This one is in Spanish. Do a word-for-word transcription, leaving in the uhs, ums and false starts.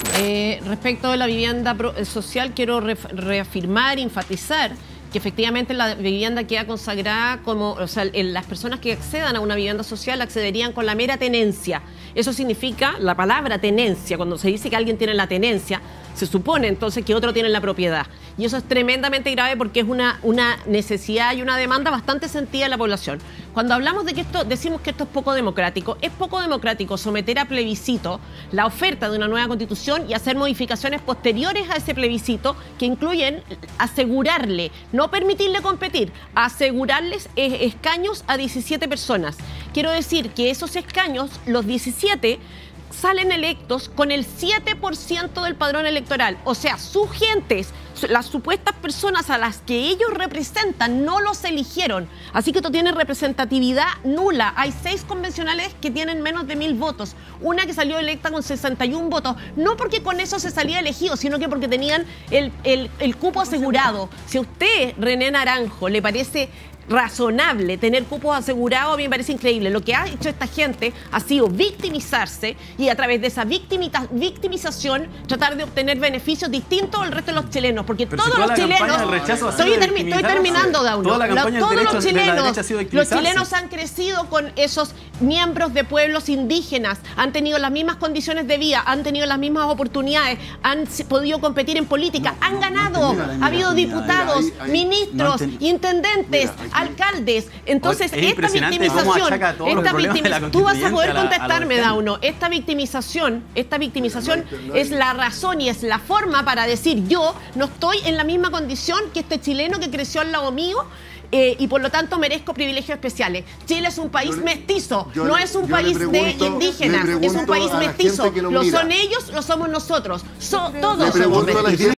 Eh, respecto de la vivienda social, quiero re reafirmar, enfatizar que efectivamente la vivienda queda consagrada como, o sea, las personas que accedan a una vivienda social accederían con la mera tenencia. Eso significa, la palabra tenencia, cuando se dice que alguien tiene la tenencia, se supone entonces que otro tiene la propiedad. Y eso es tremendamente grave porque es una, una necesidad y una demanda bastante sentida de la población. Cuando hablamos de que esto, decimos que esto es poco democrático, es poco democrático someter a plebiscito la oferta de una nueva constitución y hacer modificaciones posteriores a ese plebiscito que incluyen asegurarle, no permitirle competir, asegurarles escaños a diecisiete personas. Quiero decir que esos escaños, los diecisiete, salen electos con el siete por ciento del padrón electoral. O sea, sus gentes, las supuestas personas a las que ellos representan, no los eligieron. Así que esto tiene representatividad nula. Hay seis convencionales que tienen menos de mil votos. Una que salió electa con sesenta y un votos. No porque con eso se salía elegido, sino que porque tenían el, el, el cupo asegurado. Si a usted, René Naranjo, le parece razonable tener cupos asegurados, a mí me parece increíble. Lo que ha hecho esta gente ha sido victimizarse y a través de esa victimización tratar de obtener beneficios distintos al resto de los chilenos, porque Pero todos si los chilenos estoy, termi estoy terminando, Dauno. Toda la campaña todos del derecho, los chilenos, de la los chilenos han crecido con esos miembros de pueblos indígenas, han tenido las mismas condiciones de vida, han tenido las mismas oportunidades, han podido competir en política, no, han ganado, no, no, ha habido diputados, ahí, ahí, ministros, no intendentes, mira, alcaldes. Entonces, es esta victimización, esta victimización tú vas a poder contestarme, Dauno, esta victimización, esta victimización es la razón y es la forma para decir yo no estoy en la misma condición que este chileno que creció al lado mío. Eh, y por lo tanto merezco privilegios especiales. Chile es un país le, mestizo, no le, es un país pregunto, de indígenas, es un país mestizo. Lo mira. Son ellos, lo somos nosotros. So, todos somos mestizos.